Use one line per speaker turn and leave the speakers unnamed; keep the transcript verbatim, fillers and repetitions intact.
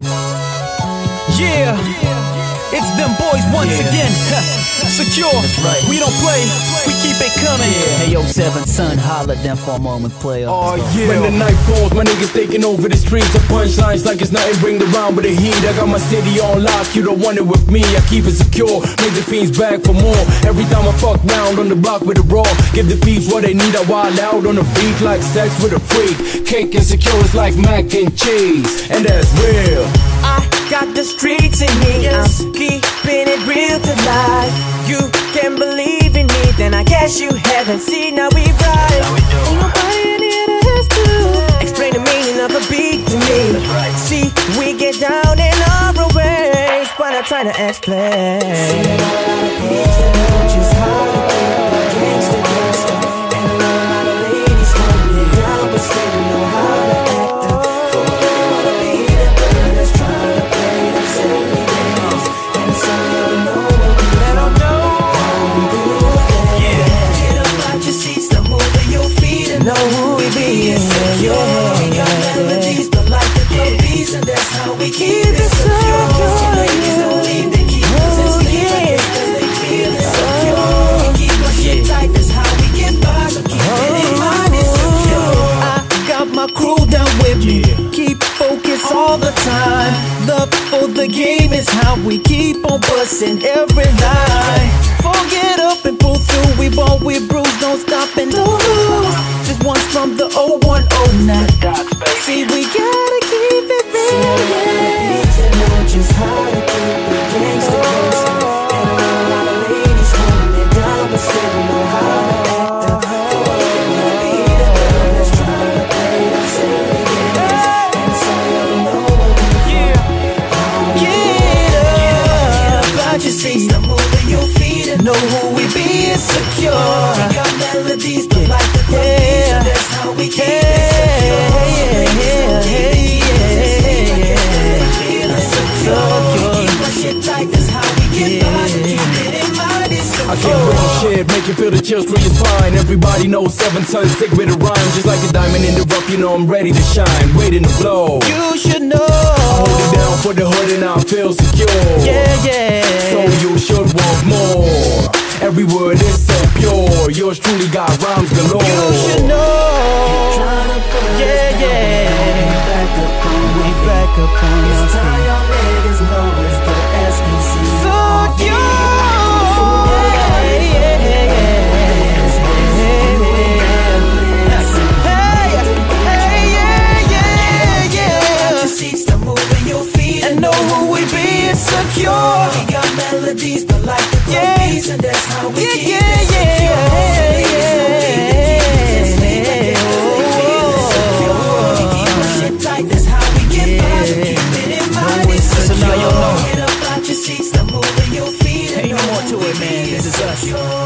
Yeah, it's them boys once yeah. again. Secure, right. We don't play, we keep it coming.
Yeah. Hey yo, Seven Son, holla them for a moment, player.
Oh yeah. When the night falls, my niggas taking over the streets. The punchlines like it's nothing, bring the round with the heat. I got my city on lock, you don't want it with me. I keep it secure, make the fiends back for more. Every time I fuck round on the block with a raw, give the thieves what they need. I wild out on the beat like sex with a freak. Cake and secure is like mac and cheese, and that's real.
I got the streets in me, I'm keeping it real to life. You can believe in me, then I guess you haven't seen how we ride. Ain't nobody in here that has to explain the meaning of a beat to me. See, we get down in our ways, but I'm trying to explain. See, a lot of beats that know just how to keep it gangsta, gangsta. And a lot of ladies hold me down, but still know how to act. Know who we be and secure. We got melodies, but like the police, and that's how we keep it secure. See, ladies don't leave, they keep us in sleep, I guess cause they feel it secure. We keep our shit tight, that's how we get by, so keep it in mind, it's secure. I got my crew down with me, keep focus all the time. Love for the game is how we keep on busting every line. Forget up and pull through, we won't, we bruise, don't stop and don't lose. Just one from the oh one oh nine. See, we gotta keep it real. See, a lot of beats that know just how to keep it gangsta, gangsta. And a lot of ladies holding it down, but still know how to act up. For all of them to be the girl that's trying to play them silly games. And so you know what we do. Get up, get up out your seat, stop moving your feet, and know who we be is secure. We got melodies, but like the police, and that's how we keep it secure.
I can't bring shit, make you feel the chills through your spine. Everybody knows Seven Son sick with a rhyme. Just like a diamond in the rough, you know I'm ready to shine, waiting to blow.
You should know
I hold it down for the hood and I feel secure.
Yeah, yeah.
So you should want more. Every word is so pure. Yours truly got rhymes galore.
You should know. Yeah, yeah. We back up on it's time y'all niggas know it's the S B C. Secure. Secure. We got melodies, but like the police, yeah. And that's how we yeah, keep yeah, it secure. Yeah, yeah, yeah, yeah. We keep our shit tight, that's how we get by. So keep it in mind, it's secure. Get up out your seats, stop moving your feet.
Ain't no more to it, man. This is us.